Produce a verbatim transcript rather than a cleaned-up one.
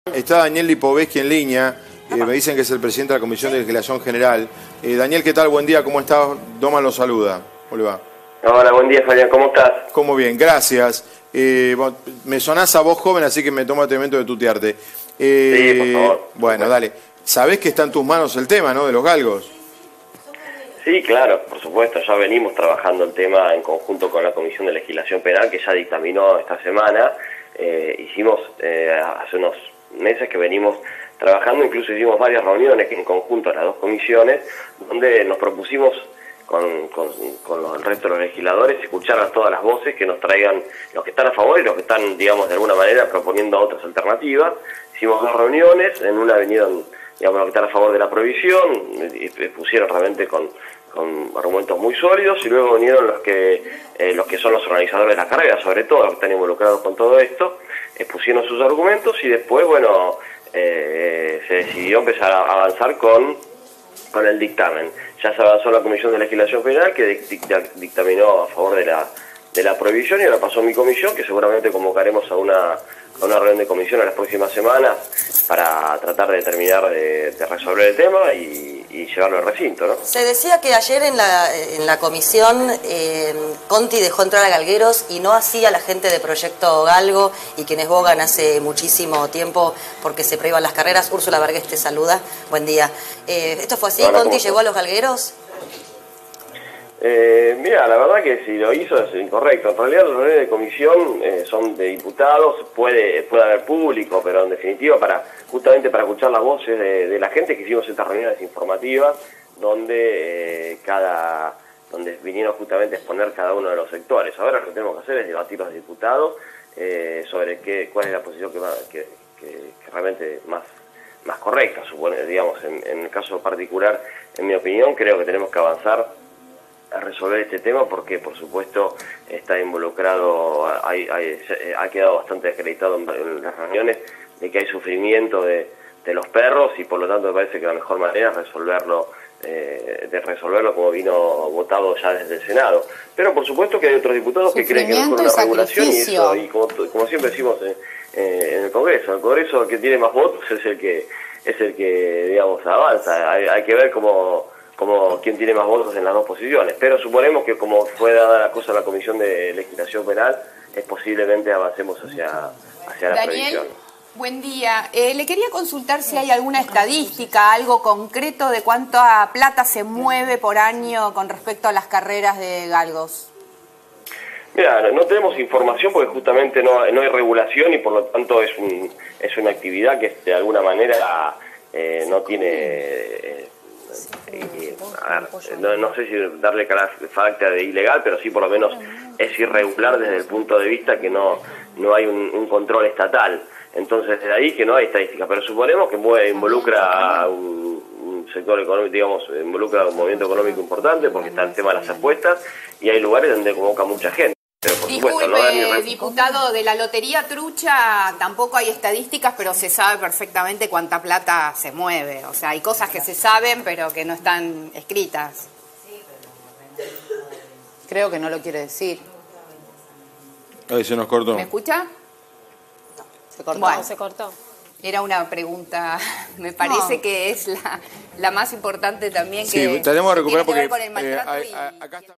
Está Daniel Lipovetsky en línea, eh, me dicen que es el presidente de la Comisión de Legislación General. Eh, Daniel, ¿qué tal? Buen día, ¿cómo estás? Doman lo saluda. ¿Cómo le va? Hola, buen día, Fabián, ¿cómo estás? ¿Cómo bien? Gracias. Eh, bueno, me sonás a vos joven, así que me tomo el momento de tutearte. Eh, sí, por favor. Bueno, dale. Sabés que está en tus manos el tema, ¿no?, de los galgos. Sí, claro, por supuesto, ya venimos trabajando el tema en conjunto con la Comisión de Legislación Penal, que ya dictaminó esta semana. Eh, hicimos eh, hace unos meses que venimos trabajando, incluso hicimos varias reuniones en conjunto a las dos comisiones, donde nos propusimos con, con, con el resto de los legisladores escuchar a todas las voces que nos traigan, los que están a favor y los que están, digamos, de alguna manera proponiendo otras alternativas. Hicimos dos reuniones, en una vinieron, digamos, los que están a favor de la prohibición, pusieron realmente con, con argumentos muy sólidos, y luego vinieron los que eh, los que son los organizadores de la carrera, sobre todo, los que están involucrados con todo esto, expusieron sus argumentos, y después, bueno, eh, se decidió empezar a avanzar con, con el dictamen. Ya se avanzó en la Comisión de Legislación Penal, que dictaminó a favor de la, de la prohibición, y ahora pasó mi comisión, que seguramente convocaremos a una, a una reunión de comisión en las próximas semanas para tratar de terminar de, de resolver el tema y, y llevarlo al recinto, ¿no? Se decía que ayer en la, en la comisión eh, Conti dejó entrar a galgueros y no hacía la gente de Proyecto Galgo y quienes bogan hace muchísimo tiempo porque se prohíban las carreras. Úrsula Vargas te saluda, buen día. Eh, ¿Esto fue así? Hola, ¿Conti llegó a los galgueros? Eh, mira, la verdad que si lo hizo es incorrecto. En realidad los reuniones de comisión eh, son de diputados, puede puede haber público, pero en definitiva para justamente para escuchar las voces de, de la gente que hicimos estas reuniones informativas donde eh, cada donde vinieron justamente a exponer cada uno de los sectores. Ahora lo que tenemos que hacer es debatir los diputados eh, sobre qué cuál es la posición que, que, que, que realmente más más correcta, supone, digamos, en, en el caso particular, en mi opinión, creo que tenemos que avanzar a resolver este tema porque, por supuesto, está involucrado, hay, hay, ha quedado bastante acreditado en, en las reuniones de que hay sufrimiento de, de los perros, y por lo tanto me parece que la mejor manera es resolverlo, eh, de resolverlo como vino votado ya desde el Senado. Pero por supuesto que hay otros diputados que creen que no es una regulación, y eso, y como, como siempre decimos en, eh, en el Congreso, el Congreso que tiene más votos es el que es el que digamos avanza. Hay, hay que ver cómo como quién tiene más votos en las dos posiciones, pero suponemos que como fue dada la cosa en la Comisión de Legislación Penal, es posiblemente avancemos hacia, hacia la previsión. Buen día. Eh, le quería consultar si hay alguna estadística, algo concreto de cuánta plata se mueve por año con respecto a las carreras de galgos. Mira, no, no tenemos información porque justamente no, no hay regulación, y por lo tanto es, un, es una actividad que de alguna manera eh, no tiene... Eh, Eh, a ver, no, no sé si darle carácter de ilegal, pero sí por lo menos es irregular desde el punto de vista que no no hay un, un control estatal. Entonces, de ahí que no hay estadística, pero suponemos que mueve, involucra un, un sector económico, digamos, involucra un movimiento económico importante porque está el tema de las apuestas, y hay lugares donde convoca mucha gente. Pero por Disculpe, supuesto, no ni... diputado, de la lotería trucha tampoco hay estadísticas, pero se sabe perfectamente cuánta plata se mueve. O sea, hay cosas que se saben, pero que no están escritas. Creo que no lo quiere decir. Ahí se nos cortó. ¿Me escucha? Se cortó, bueno, se cortó. Era una pregunta, me parece no. que es la, la más importante también que, sí, tenemos que recuperar que tiene que porque ver con el maltrato eh, a, a, acá está...